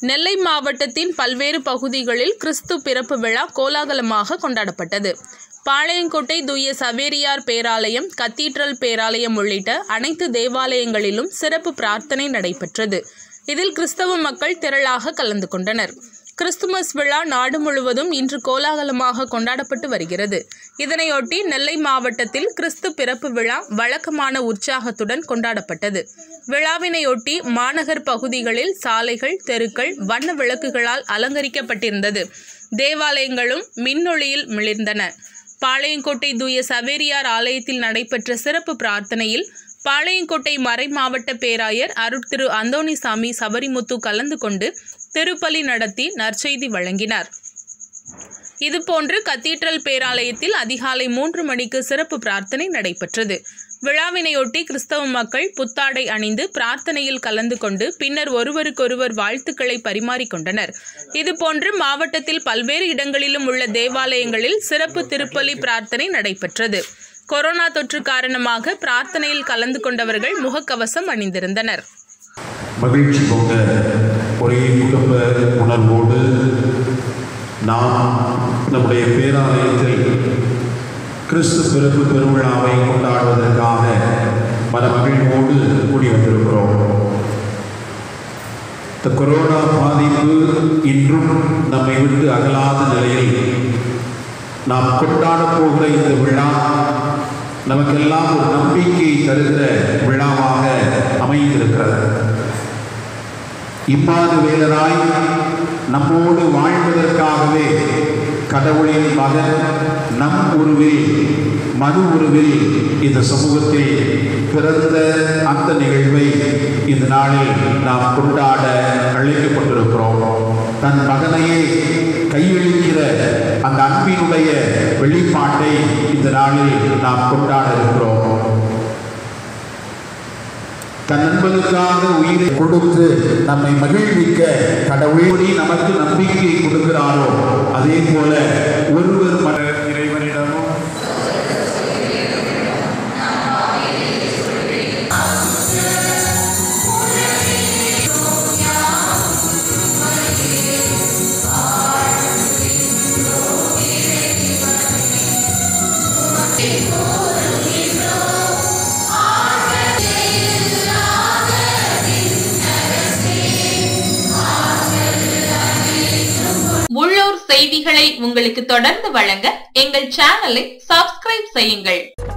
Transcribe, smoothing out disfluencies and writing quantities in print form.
நெல்லை மாவட்டத்தின் பல்வேறு பகுதிகளில் கிறிஸ்து பிறப்பு விழா கோலாகலமாக கொண்டாடப்பட்டது. பாளையங்கோட்டை தூய சவேரியார் பேராலயம், கத்தீட்ரல் பேராலயம் உள்ளிட்ட அனைத்து தேவாலயங்களிலும் சிறப்பு பிரார்த்தனை நடைபெற்றது. இதில் கிறிஸ்தவ மக்கள் திரளாக கலந்து கொண்டனர். கிறிஸ்துமஸ் விழா நாடு முழுவதும் இன்று கோலாகலமாக கொண்டாடப்பட்டு வருகிறது. இதனையொட்டி நெல்லை மாவட்டத்தில் கிறிஸ்து பிறப்பு விழா வழக்கமான உற்சாகத்துடன் கொண்டாடப்பட்டது. விழாவினையொட்டி மாநகர் பகுதிகளில் சாலைகள், தெருக்கள் வண்ண விளக்குகளால் அலங்கரிக்கப்பட்டிருந்தது. தேவாலயங்களும் மின்னொளியில் மிளிர்ந்தன. பாளையங்கோட்டை தூய சவேரியார் ஆலயத்தில் நடைபெற்ற சிறப்பு பிரார்த்தனையில் பாளையங்கோட்டை மறை மாவட்ட பேராயர் அருட்திரு அந்தோணிசாமி சபரிமுத்து கலந்து கொண்டு திருப்பலி நடத்தி நற்செய்தி வழங்கினார். இதுபோன்று கத்தீட்ரல் பேராலயத்தில் அதிகாலை 3 மணிக்கு சிறப்பு பிரார்த்தனை நடைபெற்றது. விழாவினையொட்டி கிறிஸ்தவ மக்கள் புத்தாடை அணிந்து பிரார்த்தனையில் கலந்து கொண்டு பின்னர் ஒருவருக்கொருவர் வாழ்த்துக்களை பரிமாறிக்கொண்டனர். இதுபோன்று மாவட்டத்தில் பல்வேறு இடங்களிலும் உள்ள தேவாலயங்களில் சிறப்பு திருப்பலி பிரார்த்தனை நடைபெற்றது. கொரோனா தொற்று காரணமாக பிரார்த்தனையில் கலந்து கொண்டவர்கள் முகக்கவசம் அணிந்திருந்தனர். மகிழ்ச்சி கொண்ட ஒரே குடும்ப உணர்வோடு நாம் நம்முடைய பேராலயத்தில் கிறிஸ்து பிறப்பு பெருவிழாவை கொண்டாடுவதற்காக மனமகிழ்வோடு கூடி வந்திருக்கிறோம். இந்த கொரோனா பாதிப்பு இன்றும் நம்மை விட்டு அகலாத நிலையில் நாம் கொண்டாடப் போகிற இந்த விழா நமக்கெல்லாம் ஒரு நம்பிக்கை தருகிற விழாவாக அமைந்திருக்கிறது. இம்மானுவேலராய் நம்மோடு வாழ்வதற்காகவே கடவுளின் மகன் நம் உருவில் மனு உருவில் இந்த சமூகத்தில் பிறந்த அந்த நிகழ்வை இந்த நாளில் நாம் கொண்டாட அழைக்கப்பட்டிருக்கிறோம். தன் மகனையே கையளிக்கிற அந்த அன்பினுடைய வெளிப்பாட்டை இந்த நாளில் நாம் கொண்டாட இருக்கிறோம். தன் நண்பனுக்காக உயிரை கொடுத்து நம்மை மகிழ்விக்க கடவுளை நமக்கு நம்பிக்கை கொடுக்கிறாரோ அதே போல ஒருவர் இறைவனிடமும் உள்ளூர் செய்திகளை உங்களுக்கு தொடர்ந்து வழங்க எங்கள் சேனலை சப்ஸ்கிரைப் செய்யுங்கள்.